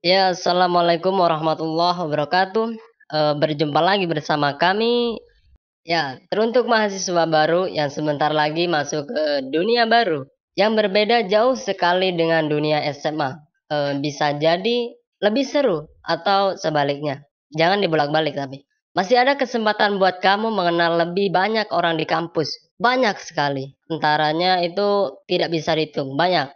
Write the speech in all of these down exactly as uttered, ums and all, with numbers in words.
Ya, assalamualaikum warahmatullahi wabarakatuh. Eh, berjumpa lagi bersama kami. Ya, teruntuk mahasiswa baru yang sebentar lagi masuk ke dunia baru, yang berbeda jauh sekali dengan dunia S M A. Eh, bisa jadi lebih seru atau sebaliknya. Jangan dibolak-balik tapi. Masih ada kesempatan buat kamu mengenal lebih banyak orang di kampus. Banyak sekali. Antaranya itu tidak bisa dihitung. Banyak.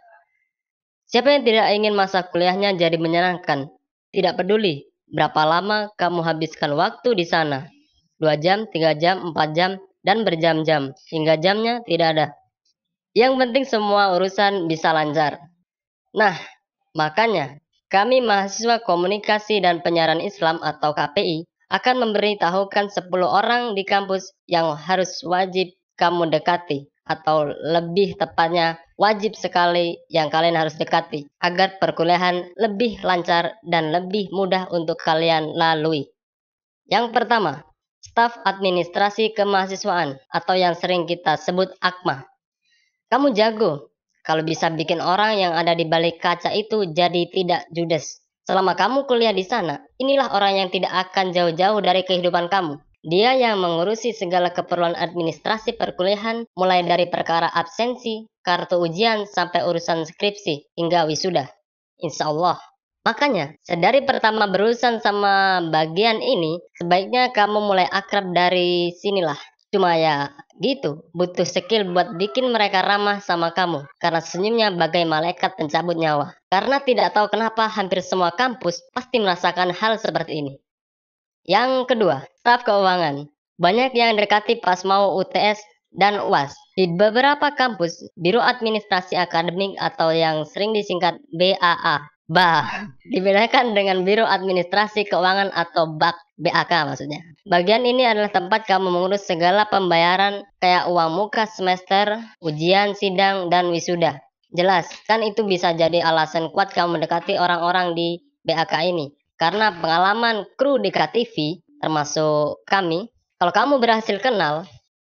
Siapa yang tidak ingin masa kuliahnya jadi menyenangkan? Tidak peduli berapa lama kamu habiskan waktu di sana. Dua jam, tiga jam, empat jam, dan berjam-jam. Hingga jamnya tidak ada. Yang penting semua urusan bisa lancar. Nah, makanya kami mahasiswa komunikasi dan penyiaran Islam atau K P I akan memberitahukan sepuluh orang di kampus yang harus wajib kamu dekati, atau lebih tepatnya wajib sekali yang kalian harus dekati agar perkuliahan lebih lancar dan lebih mudah untuk kalian lalui. Yang pertama, staf administrasi kemahasiswaan atau yang sering kita sebut AKMA. Kamu jago kalau bisa bikin orang yang ada di balik kaca itu jadi tidak judes. Selama kamu kuliah di sana, inilah orang yang tidak akan jauh-jauh dari kehidupan kamu. Dia yang mengurusi segala keperluan administrasi perkuliahan, mulai dari perkara absensi, kartu ujian, sampai urusan skripsi, hingga wisuda. Insya Allah. Makanya, sedari pertama berurusan sama bagian ini, sebaiknya kamu mulai akrab dari sinilah. Cuma ya gitu, butuh skill buat bikin mereka ramah sama kamu. Karena senyumnya bagai malaikat pencabut nyawa. Karena tidak tahu kenapa hampir semua kampus pasti merasakan hal seperti ini. Yang kedua, staf keuangan. Banyak yang dekati pas mau U T S dan U A S. Di beberapa kampus, Biro Administrasi Akademik atau yang sering disingkat B A A, B A, dibedakan dengan Biro Administrasi Keuangan atau B A K, B A K maksudnya. Bagian ini adalah tempat kamu mengurus segala pembayaran kayak uang muka semester, ujian, sidang, dan wisuda. Jelas, kan itu bisa jadi alasan kuat kamu mendekati orang-orang di B A K ini. Karena pengalaman kru di K T V, termasuk kami, kalau kamu berhasil kenal,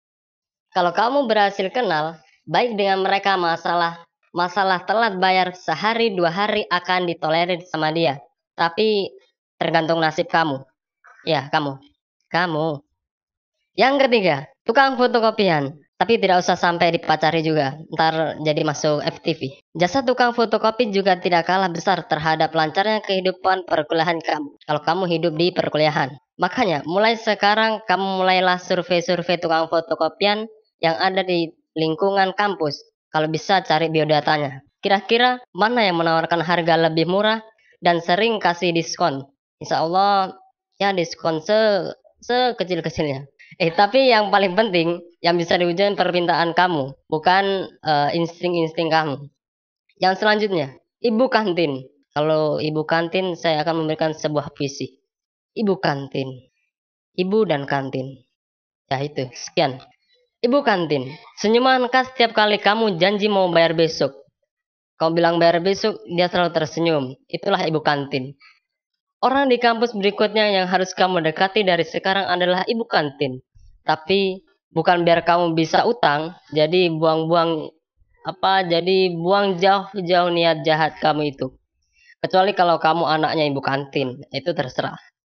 kalau kamu berhasil kenal, baik dengan mereka masalah masalah telat bayar sehari dua hari akan ditolerir sama dia. Tapi tergantung nasib kamu. Ya, kamu. Kamu. Yang ketiga, tukang fotokopian. Tapi tidak usah sampai dipacari juga, ntar jadi masuk F T V. Jasa tukang fotokopi juga tidak kalah besar terhadap lancarnya kehidupan perkuliahan kamu. Kalau kamu hidup di perkuliahan. Makanya, mulai sekarang kamu mulailah survei-survei tukang fotokopian yang ada di lingkungan kampus. Kalau bisa cari biodatanya. Kira-kira mana yang menawarkan harga lebih murah dan sering kasih diskon. Insya Allah ya diskon se sekecil-kecilnya. Eh, tapi yang paling penting, yang bisa diujikan permintaan kamu, bukan eh, insting-insting kamu. Yang selanjutnya, ibu kantin. Kalau ibu kantin, saya akan memberikan sebuah puisi. Ibu kantin, ibu dan kantin. Ya itu, sekian. Ibu kantin, senyuman khas setiap kali kamu janji mau bayar besok. Kau bilang bayar besok, dia selalu tersenyum. Itulah ibu kantin. Orang di kampus berikutnya yang harus kamu dekati dari sekarang adalah ibu kantin. Tapi bukan biar kamu bisa utang, jadi buang-buang apa, jadi buang jauh-jauh niat jahat kamu itu. Kecuali kalau kamu anaknya ibu kantin, itu terserah.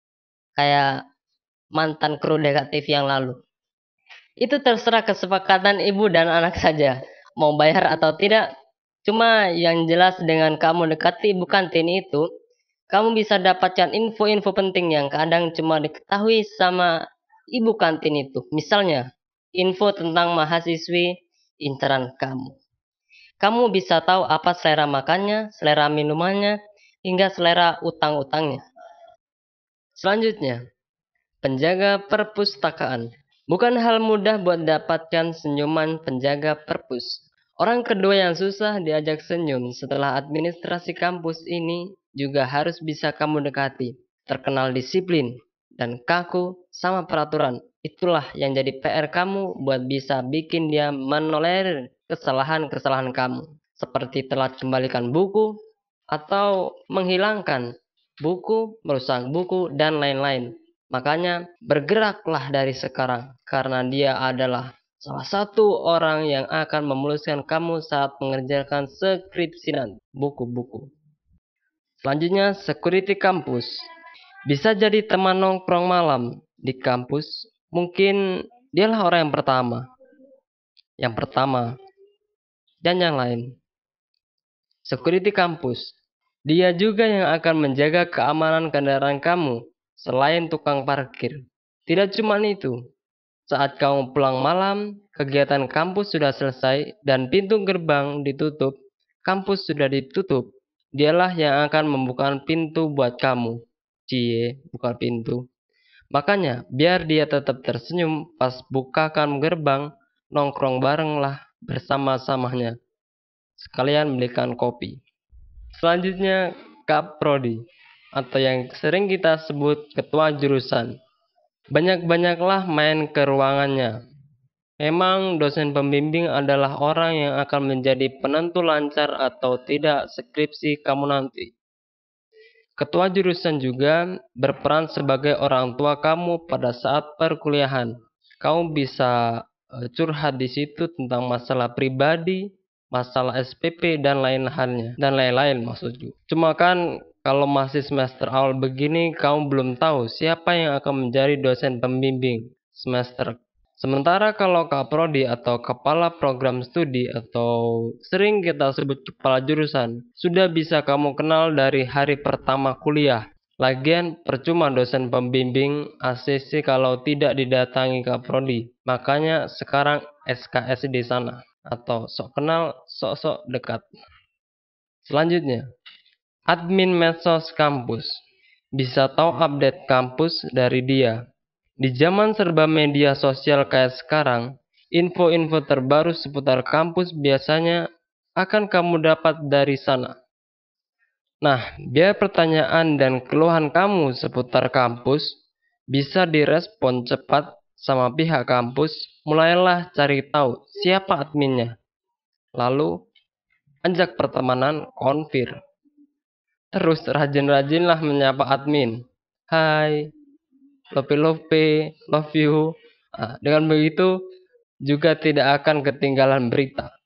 Kayak mantan kru detektif yang lalu. Itu terserah kesepakatan ibu dan anak saja. Mau bayar atau tidak. Cuma yang jelas dengan kamu dekati ibu kantin itu, kamu bisa dapatkan info-info penting yang kadang cuma diketahui sama ibu kantin itu. Misalnya, info tentang mahasiswi inceran kamu. Kamu bisa tahu apa selera makannya, selera minumannya, hingga selera utang-utangnya. Selanjutnya, penjaga perpustakaan. Bukan hal mudah buat dapatkan senyuman penjaga perpus. Orang kedua yang susah diajak senyum setelah administrasi kampus ini juga harus bisa kamu dekati. Terkenal disiplin dan kaku sama peraturan. Itulah yang jadi P R kamu buat bisa bikin dia menolerir kesalahan-kesalahan kamu. Seperti telat kembalikan buku atau menghilangkan buku, merusak buku, dan lain-lain. Makanya bergeraklah dari sekarang karena dia adalah salah satu orang yang akan memuluskan kamu saat mengerjakan skripsi dan buku-buku. Selanjutnya, security kampus. Bisa jadi teman nongkrong malam di kampus. Mungkin dialah orang yang pertama. Yang pertama. Dan yang lain. Security kampus. Dia juga yang akan menjaga keamanan kendaraan kamu. Selain tukang parkir. Tidak cuma itu. Saat kamu pulang malam, kegiatan kampus sudah selesai dan pintu gerbang ditutup. Kampus sudah ditutup. Dialah yang akan membuka pintu buat kamu. Cie, buka pintu. Makanya, biar dia tetap tersenyum pas bukakan gerbang, nongkrong barenglah bersama-samanya. Sekalian belikan kopi. Selanjutnya, Kaprodi, atau yang sering kita sebut ketua jurusan. Banyak-banyaklah main ke ruangannya. Memang dosen pembimbing adalah orang yang akan menjadi penentu lancar atau tidak skripsi kamu nanti. Ketua jurusan juga berperan sebagai orang tua kamu pada saat perkuliahan. Kamu bisa uh, curhat di situ tentang masalah pribadi, masalah S P P dan lain halnya, dan lain-lain maksudku. Cuma kan kalau masih semester awal begini, kamu belum tahu siapa yang akan menjadi dosen pembimbing semester. Sementara kalau kaprodi atau kepala program studi atau sering kita sebut kepala jurusan, sudah bisa kamu kenal dari hari pertama kuliah. Lagian percuma dosen pembimbing A C C kalau tidak didatangi kaprodi. Makanya sekarang S K S di sana atau sok kenal, sok-sok dekat. Selanjutnya, admin medsos kampus. Bisa tahu update kampus dari dia. Di zaman serba media sosial kayak sekarang, info-info terbaru seputar kampus biasanya akan kamu dapat dari sana. Nah, biar pertanyaan dan keluhan kamu seputar kampus bisa direspon cepat sama pihak kampus, mulailah cari tahu siapa adminnya. Lalu, ajak pertemanan konfir. Terus rajin-rajinlah menyapa admin. Hai, Lope Lope, love you. Nah, dengan begitu juga tidak akan ketinggalan berita.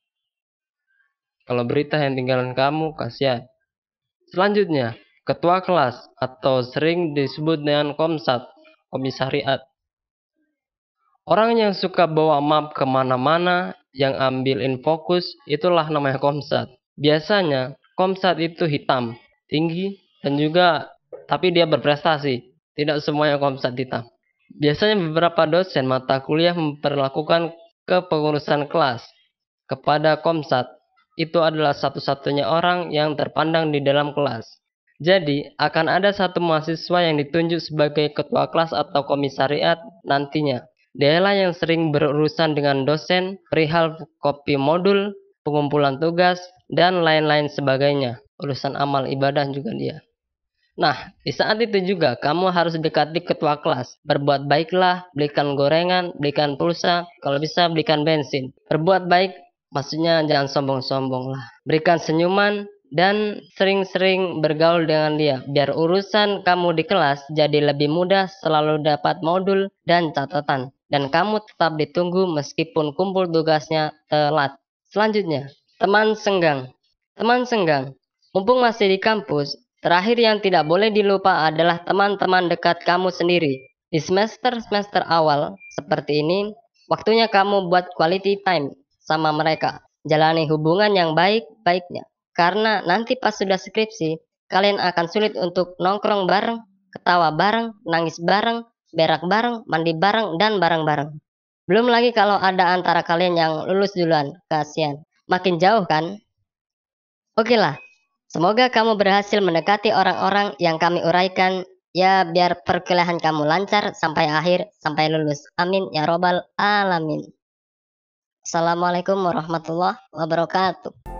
Kalau berita yang tinggalan kamu, kasihan. Selanjutnya, ketua kelas atau sering disebut dengan komsat, komisariat. Orang yang suka bawa map kemana-mana, yang ambil infokus, itulah namanya komsat. Biasanya, komsat itu hitam, tinggi, dan juga, tapi dia berprestasi. Tidak semuanya komsat hitam. Biasanya beberapa dosen mata kuliah memperlakukan kepengurusan kelas kepada komsat. Itu adalah satu-satunya orang yang terpandang di dalam kelas. Jadi, akan ada satu mahasiswa yang ditunjuk sebagai ketua kelas atau komisariat nantinya. Dialah yang sering berurusan dengan dosen, perihal kopi modul, pengumpulan tugas, dan lain-lain sebagainya. Urusan amal ibadah juga dia. Nah, di saat itu juga kamu harus dekati ketua kelas. Berbuat baiklah, belikan gorengan, belikan pulsa, kalau bisa belikan bensin. Berbuat baik, maksudnya jangan sombong-sombong lah. Berikan senyuman, dan sering-sering bergaul dengan dia. Biar urusan kamu di kelas jadi lebih mudah, selalu dapat modul dan catatan. Dan kamu tetap ditunggu meskipun kumpul tugasnya telat. Selanjutnya, teman senggang. Teman senggang, mumpung masih di kampus, terakhir yang tidak boleh dilupa adalah teman-teman dekat kamu sendiri. Di semester-semester awal seperti ini, waktunya kamu buat quality time sama mereka. Jalani hubungan yang baik-baiknya. Karena nanti pas sudah skripsi, kalian akan sulit untuk nongkrong bareng, ketawa bareng, nangis bareng, berak bareng, mandi bareng, dan bareng-bareng. Belum lagi kalau ada antara kalian yang lulus duluan, kasihan. Makin jauh kan? Oke lah. Semoga kamu berhasil mendekati orang-orang yang kami uraikan, ya biar perkuliahan kamu lancar sampai akhir, sampai lulus. Amin ya robbal alamin. Assalamualaikum warahmatullahi wabarakatuh.